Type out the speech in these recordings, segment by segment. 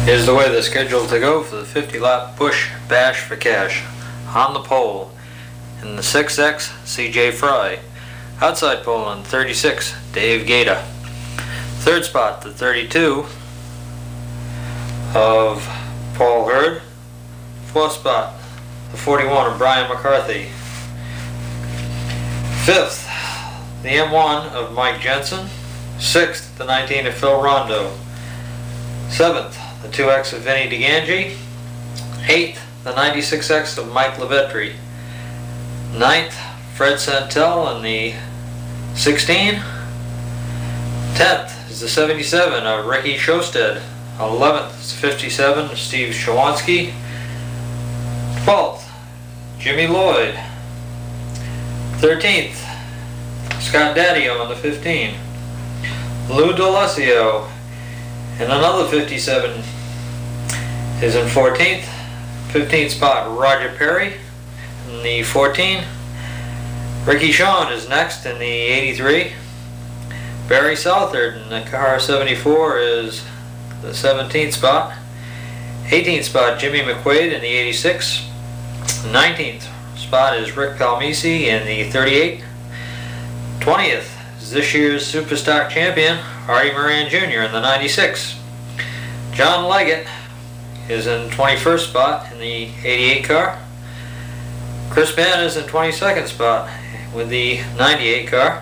Here's the way they're scheduled to go for the 50-lap Busch Bash for Cash. On the pole, in the 6X, CJ Fry. Outside pole in 36, Dave Gator. Third spot, the 32 of Paul Hurd. Fourth spot, the 41 of Brian McCarthy. Fifth, the M1 of Mike Jensen. Sixth, the 19 of Phil Rondo. Seventh, the 2X of Vinny DeGangi. Eighth, the 96X of Mike Levetri. Ninth, Fred Santel in the 16. 10th is the 77 of Ricky Shosted. 11th is 57 of Steve Shawansky. 12th, Jimmy Lloyd. 13th, Scott Daddio on the 15. Lou D'Alessio and another 57 is in 14th. 15th spot, Roger Perry in the 14. Ricky Shawn is next in the 83. Barry Southard in the car 74 is the 17th spot. 18th spot, Jimmy McQuaid in the 86. 19th spot is Rick Palmisi in the 38. 20th is this year's Superstock champion, Artie Moran Jr. in the 96. John Leggett is in 21st spot in the 88 car. Chris Mann is in 22nd spot with the 98 car.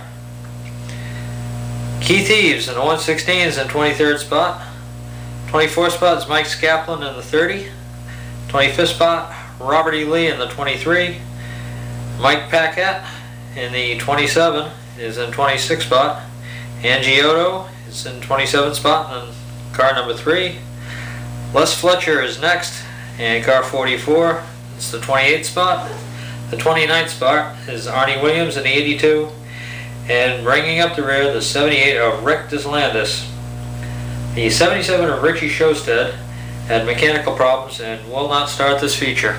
Keith Eves in the 116 is in 23rd spot. 24th spot is Mike Skaplin in the 30. 25th spot, Robert E. Lee in the 23. Mike Paquette in the 27 is in 26th spot. Angie Otto is in 27th spot in car number 3. Les Fletcher is next in car 44. It's the 28th spot. The 29th spot is Arnie Williams in the 82. And bringing up the rear, the 78 of Rick Deslandis. The 77 of Richie Shosted had mechanical problems and will not start this feature.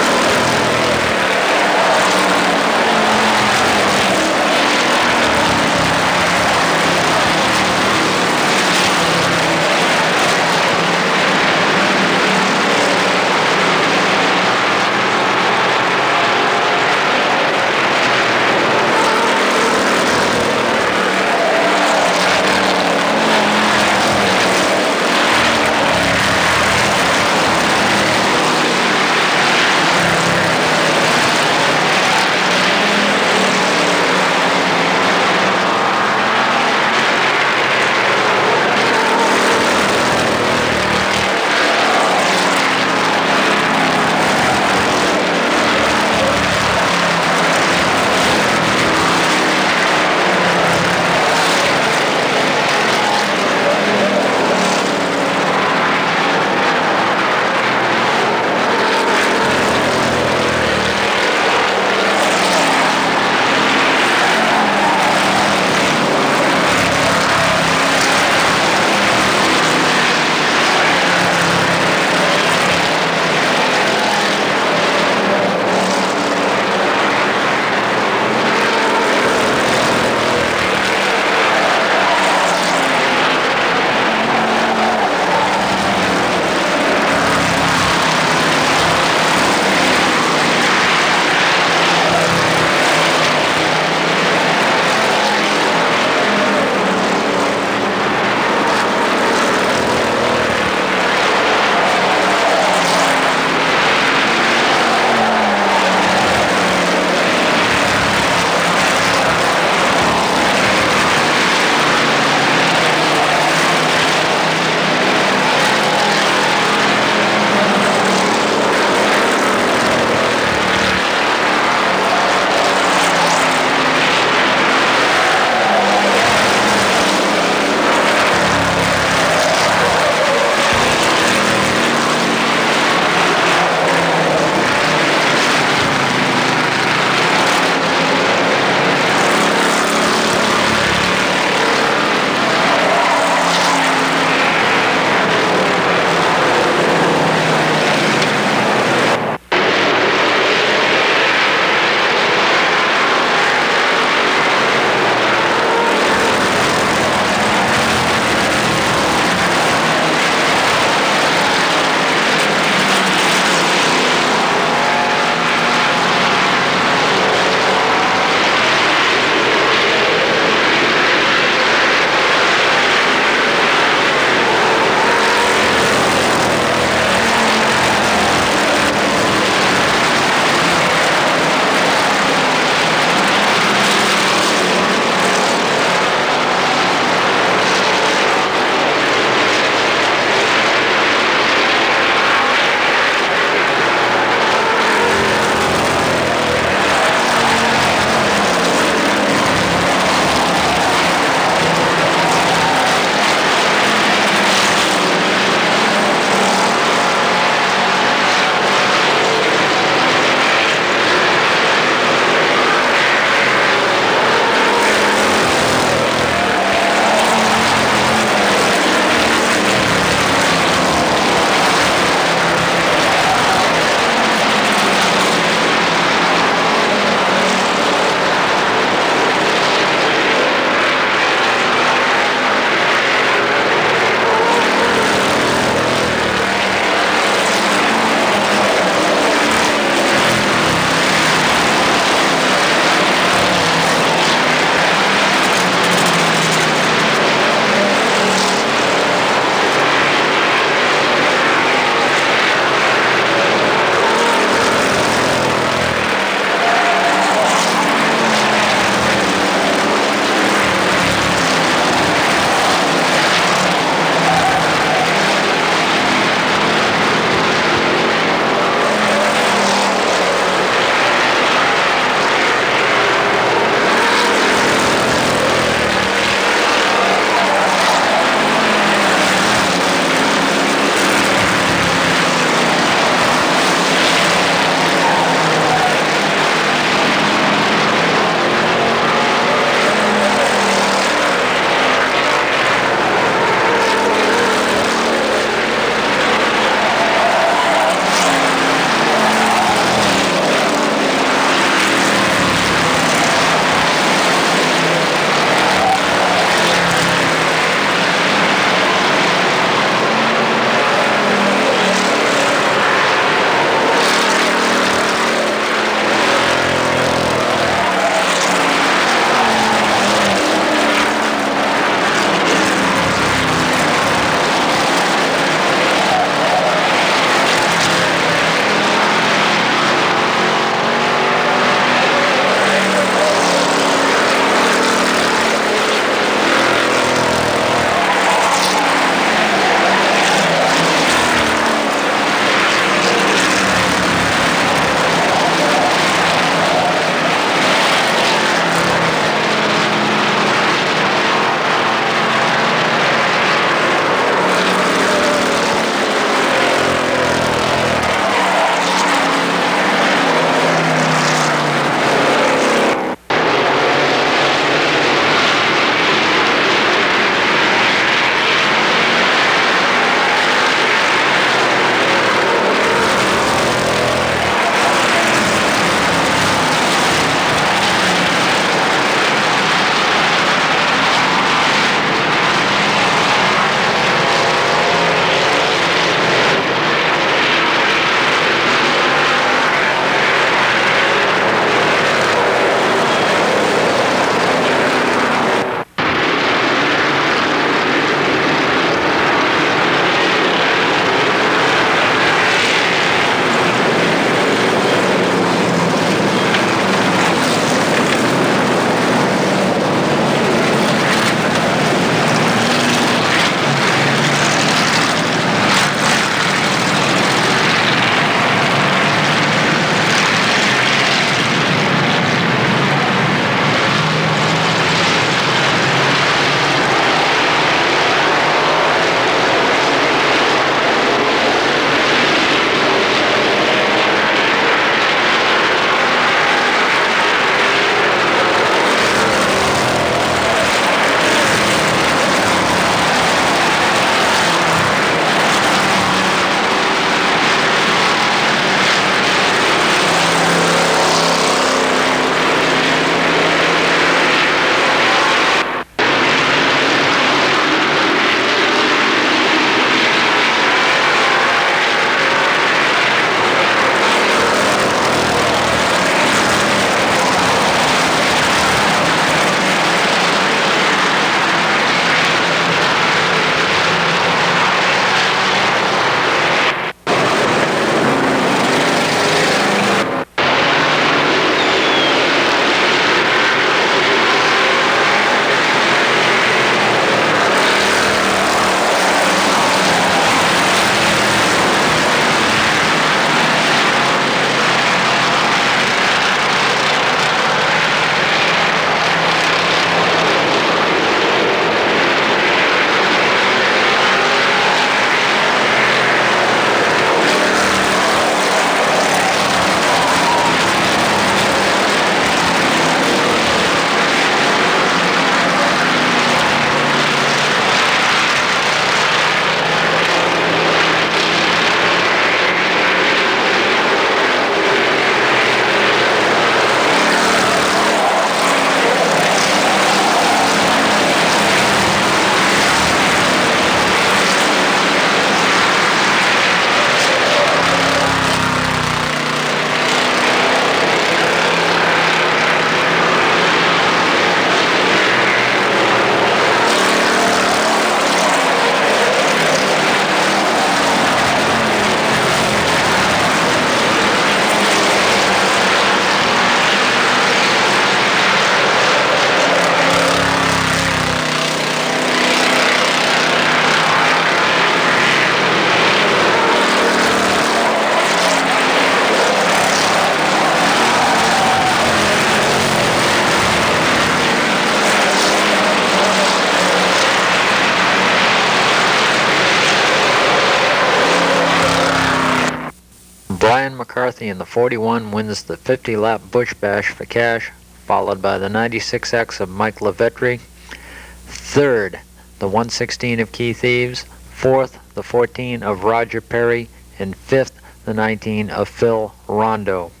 Brian McCarthy in the 41 wins the 50-lap Bush Bash for cash, followed by the 96X of Mike LaVetri. Third, the 116 of Keith Eves. Fourth, the 14 of Roger Perry. And fifth, the 19 of Phil Rondo.